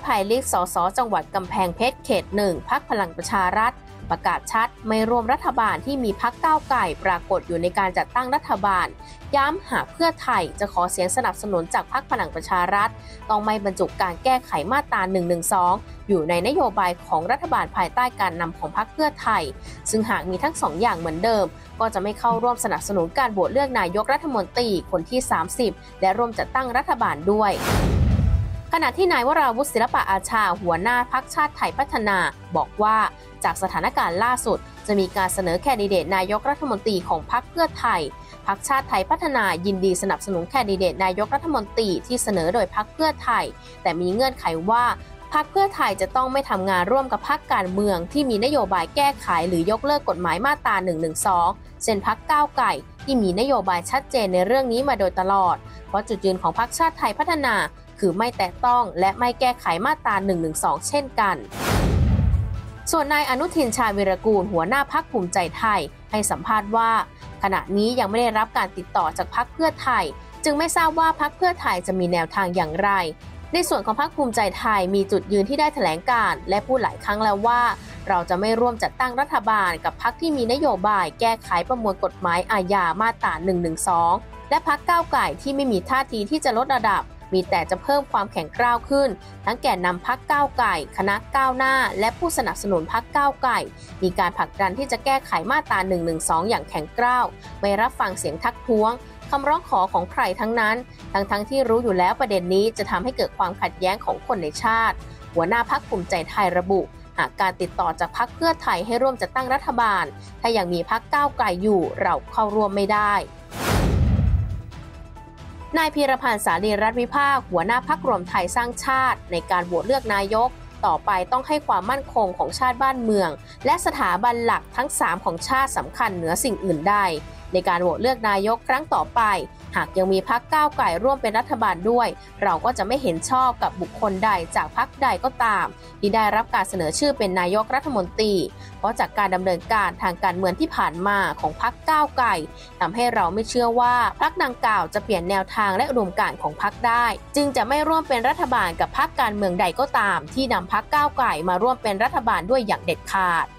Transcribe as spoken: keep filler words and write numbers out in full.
ภายลิสต์สสจังหวัดกำแพงเพชรเขตหนึ่งพรรคพลังประชารัฐประกาศชัดไม่ร่วมรัฐบาลที่มีพรรคก้าวไกลปรากฏอยู่ในการจัดตั้งรัฐบาลย้ำหากเพื่อไทยจะขอเสียงสนับสนุนจากพรรคพลังประชารัฐต้องไม่บรรจุการแก้ไขมาตราหนึ่งหนึ่งสองอยู่ในนโยบายของรัฐบาลภายใต้การนำของพรรคเพื่อไทยซึ่งหากมีทั้งสองอย่างเหมือนเดิมก็จะไม่เข้าร่วมสนับสนุนการโหวตเลือกนายกรัฐมนตรีคนที่สามสิบและร่วมจัดตั้งรัฐบาลด้วยขณะที่นายวราวุฒิศิลปะอาชาหัวหน้าพรรคชาติไทยพัฒนาบอกว่าจากสถานการณ์ล่าสุดจะมีการเสนอแคนดิเดตนายกรัฐมนตรีของพรรคเพื่อไทยพรรคชาติไทยพัฒนายินดีสนับสนุนแคนดิเดตนายกรัฐมนตรีที่เสนอโดยพรรคเพื่อไทยแต่มีเงื่อนไขว่าพรรคเพื่อไทยจะต้องไม่ทำงานร่วมกับพรรคการเมืองที่มีนโยบายแก้ไขหรือยกเลิกกฎหมายมาตราหนึ่งหนึ่งสองเช่นพรรคก้าวไกลที่มีนโยบายชัดเจนในเรื่องนี้มาโดยตลอดเพราะจุดยืนของพรรคชาติไทยพัฒนาคือไม่แตะต้องและไม่แก้ไขมาตราหนึ่งหนึ่งสองเช่นกันส่วนนายอนุทินชาญวีรกูลหัวหน้าพรรคภูมิใจไทยให้สัมภาษณ์ว่าขณะนี้ยังไม่ได้รับการติดต่อจากพรรคเพื่อไทยจึงไม่ทราบว่าพรรคเพื่อไทยจะมีแนวทางอย่างไรในส่วนของพรรคภูมิใจไทยมีจุดยืนที่ได้แถลงการณ์และพูดหลายครั้งแล้วว่าเราจะไม่ร่วมจัดตั้งรัฐบาลกับพรรคที่มีนโยบายแก้ไขประมวลกฎหมายอาญามาตราหนึ่งหนึ่งสองและพรรคก้าวไกลที่ไม่มีท่าทีที่จะลดระดับมีแต่จะเพิ่มความแข็งกร้าวขึ้นทั้งแก่นำพรรคก้าวไกลคณะก้าวหน้าและผู้สนับสนุนพรรคก้าวไกลมีการผลักดันที่จะแก้ไขมาตราหนึ่งหนึ่งสองอย่างแข็งกร้าวไม่รับฟังเสียงทักท้วงคำร้องขอของใครทั้งนั้นทั้งทั้งที่รู้อยู่แล้วประเด็นนี้จะทำให้เกิดความขัดแย้งของคนในชาติหัวหน้าพรรคภูมิใจไทยระบุหากการติดต่อจากพรรคเพื่อไทยให้ร่วมจัดตั้งรัฐบาลถ้ายังมีพรรคก้าวไกลอยู่เราเข้าร่วมไม่ได้นายพีรพันธ์สาลีรัฐวิภาคหัวหน้าพรรครวมไทยสร้างชาติในการโหวตเลือกนายกต่อไปต้องให้ความมั่นคงของชาติบ้านเมืองและสถาบันหลักทั้งสามของชาติสำคัญเหนือสิ่งอื่นใดในการโหวตเลือกนายกครั้งต่อไปหากยังมีพรรคก้าวไกลร่วมเป็นรัฐบาลด้วยเราก็จะไม่เห็นชอบกับบุคคลใดจากพรรคใดก็ตามที่ได้รับการเสนอชื่อเป็นนายกรัฐมนตรีเพราะจากการดำเนินการทางการเมืองที่ผ่านมาของพรรคก้าวไกลทำให้เราไม่เชื่อว่าพรรคดังกล่าวจะเปลี่ยนแนวทางและอุดมการณ์ของพรรคได้จึงจะไม่ร่วมเป็นรัฐบาลกับพรรคการเมืองใดก็ตามที่นำพรรคก้าวไกลมาร่วมเป็นรัฐบาลด้วยอย่างเด็ดขาด